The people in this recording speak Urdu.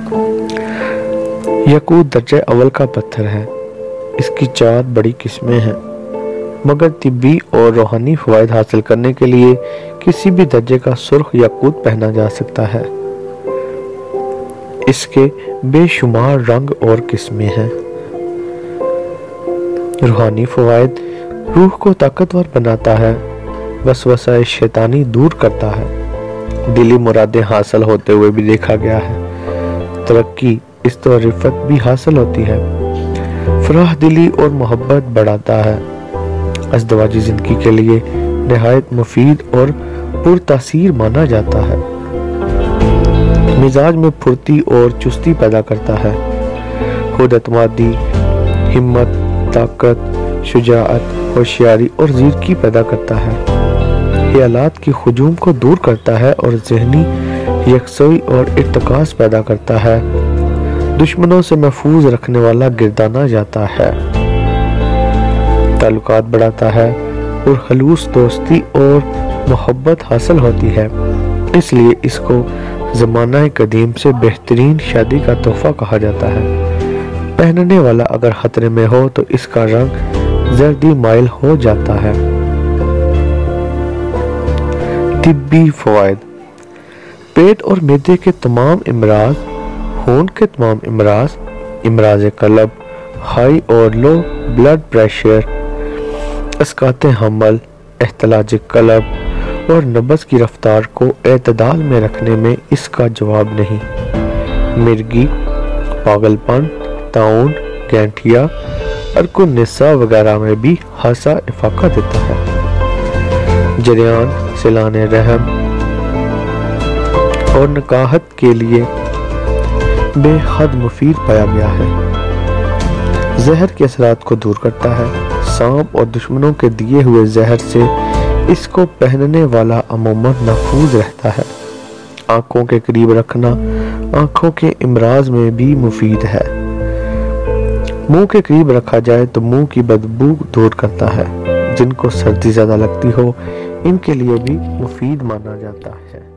یاقوت درجہ اول کا پتھر ہے۔ اس کی 4 بڑی قسمیں ہیں، مگر طبی اور روحانی فوائد حاصل کرنے کے لیے کسی بھی درجے کا سرخ یاقوت پہنا جا سکتا ہے۔ اس کے بے شمار رنگ اور قسمیں ہیں۔ روحانی فوائد: روح کو طاقتور بناتا ہے، وسوسہ شیطانی دور کرتا ہے، دلی مرادیں حاصل ہوتے ہوئے بھی دیکھا گیا ہے، ترقی، عزت و رفعت بھی حاصل ہوتی ہے، فراخ دلی اور محبت بڑھاتا ہے، ازدواجی زندگی کے لیے نہایت مفید اور پرتاثیر مانا جاتا ہے، مزاج میں پھرتی اور چستی پیدا کرتا ہے، خود اعتمادی، ہمت، طاقت، شجاعت، ہوشیاری اور زیرکی پیدا کرتا ہے، خیالات کی ہجوم کو دور کرتا ہے اور ذہنی یکسوئی اور ارتکاز پیدا کرتا ہے، دشمنوں سے محفوظ رکھنے والا گردانا جاتا ہے، تعلقات بڑھاتا ہے اور خلوص دوستی اور محبت حاصل ہوتی ہے، اس لیے اس کو زمانہ قدیم سے بہترین شادی کا تحفہ کہا جاتا ہے۔ پہننے والا اگر خطرے میں ہو تو اس کا رنگ زردی مائل ہو جاتا ہے۔ طبی فوائد: پیٹ اور معدے کے تمام امراض، خون کے تمام امراض، امراض قلب، ہائی اور لو بلڈ پریشر، اسقاط حمل، اختلاج قلب اور نبض کی رفتار کو اعتدال میں رکھنے میں اس کا جواب نہیں، مرگی، پاگل پن، طاعون، گینٹھیا، عرق النساء وغیرہ میں بھی خاصا افاقہ دیتا ہے، جریان، سیلان رحم اور نکاحت کے لیے بے حد مفید پایا گیا ہے، زہر کے اثرات کو دور کرتا ہے، سانپ اور دشمنوں کے دیے ہوئے زہر سے اس کو پہننے والا عموماً محفوظ رہتا ہے، آنکھوں کے قریب رکھنا آنکھوں کے امراض میں بھی مفید ہے، منہ کے قریب رکھا جائے تو منہ کی بدبو دور کرتا ہے، جن کو سردی زیادہ لگتی ہو ان کے لیے بھی مفید مانا جاتا ہے۔